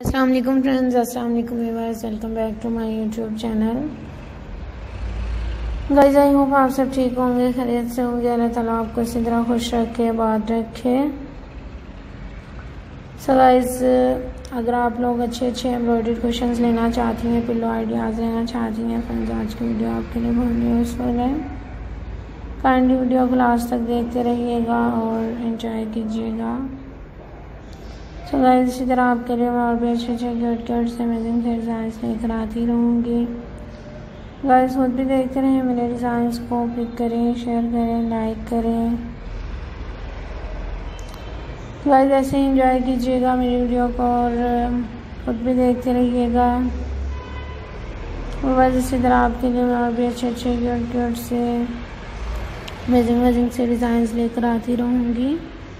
अस्सलाम वालेकुम फ्रेंड्स, अस्सलाम वालेकुम viewers, welcome back to my YouTube channel. Guys, I hope आप सब ठीक होंगे, खैरियत से होंगे। अल्लाह ताला आपको इसी तरह खुश रखे, आबाद रखे। सो गाइस, अगर आप लोग अच्छे एम्ब्रॉयडरी क्वेश्चंस लेना चाहती हैं, पिलो आइडियाज़ लेना चाहती हैं फ्रेंड्स, आज की वीडियो आपके लिए बहुत यूज़फुल है। काइंडली वीडियो को लास्ट तक देखते रहिएगा और एंजॉय कीजिएगा। सो गाइस, इसी तरह आपके लिए मैं और भी अच्छे क्यूट से अमेजिंग से डिज़ाइंस लेकर आती रहूँगी। गाइस, खुद भी देखते रहें मेरे डिज़ाइंस को, क्लिक करें, शेयर करें, लाइक करें। गाइस, ऐसे ही एंजॉय कीजिएगा मेरी वीडियो को और खुद भी देखते रहिएगा। और गाइस, इसी तरह आपके लिए मैं और भी अच्छे क्यूट से अमेजिंग से डिज़ाइंस लेकर आती रहूँगी,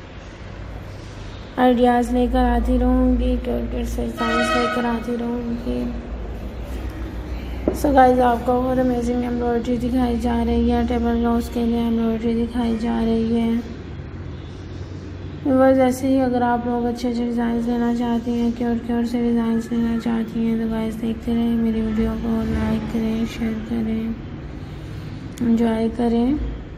आइडियाज़ लेकर आती रहूँगी, क्यूट से डिज़ाइंस लेकर आती रहूँगी। सो गाइस, आपको बहुत अमेजिंग एम्ब्रॉयडरी दिखाई जा रही है, टेबल क्लॉथ्स के लिए एम्ब्रॉयडरी दिखाई जा रही है। बस ऐसे ही अगर आप लोग अच्छे डिज़ाइंस लेना चाहती हैं, क्यूट से डिज़ाइंस लेना चाहती हैं, तो गाइस देखते रहें मेरी वीडियो को, लाइक करें, शेयर करें, एंजॉय करें।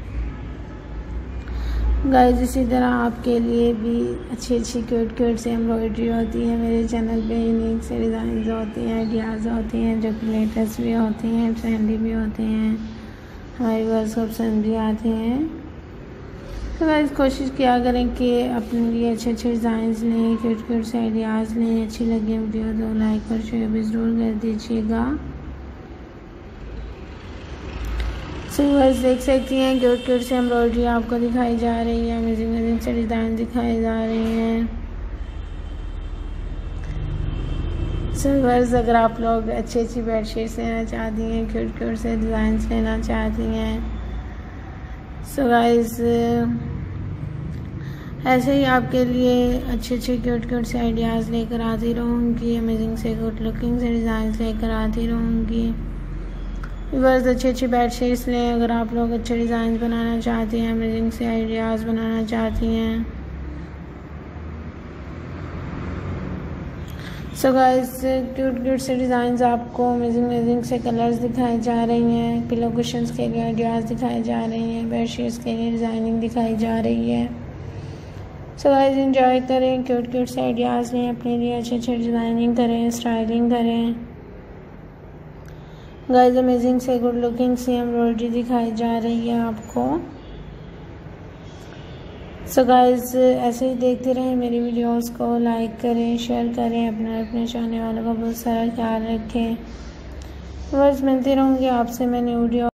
गाइस, इसी तरह आपके लिए भी अच्छी क्यूट से एम्ब्रॉयडरी होती है मेरे चैनल पे, यूनिक से डिज़ाइन होती हैं, आइडियाज़ होती हैं जो कि लेटेस्ट भी होती हैं, ट्रेंडी भी होती हैं, हमारे व्यूअर्स को पसंद भी आती हैं। तो गाइस, कोशिश किया करें कि अपने लिए अच्छे डिज़ाइंस लें, क्यूट से आइडियाज़ लें। अच्छी लगी वीडियो तो लाइक और शेयर भी ज़रूर कर दीजिएगा। सो गाइस, देख सकती हैं क्यूट से एम्ब्रॉयडरी आपको दिखाई जा रही है, अमेजिंग से डिज़ाइन दिखाई जा रही हैं। सो गाइस, अगर आप लोग अच्छी बेडशीट्स लेना चाहती हैं, क्यूट से डिज़ाइंस लेना चाहती हैं, सो गाइस ऐसे ही आपके लिए अच्छे क्यूट से आइडियाज़ लेकर आती रहूँगी, अमेजिंग से गुड लुकिंग से डिज़ाइंस लेकर आती रहूँगी। बस अच्छी बेडशीट्स लें अगर आप लोग अच्छे डिज़ाइन बनाना चाहती हैं, अमेजिंग से आइडियाज़ बनाना चाहती हैं। सो गाइस, क्यूट से डिज़ाइंस आपको अमेजिंग से कलर्स दिखाई जा रही हैं, पिलो कुशन्स के लिए आइडियाज़ दिखाई जा रही हैं, बेडशीट्स के लिए डिज़ाइनिंग दिखाई जा रही है। सो गाइस, एंजॉय करें, क्यूट से आइडियाज़ लें, अपने लिए अच्छे डिज़ाइनिंग करें, स्टाइलिंग करें। गाइस, अमेजिंग से गुड लुकिंग सी एम्ब्रॉयडरी दिखाई जा रही है आपको। सो गाइस, ऐसे ही देखते रहें मेरी वीडियोस को, लाइक करें, शेयर करें, अपने चाहने वालों का बहुत सारा ख्याल रखें। बस मिलती रहूँगी आपसे मैं न्यू वीडियो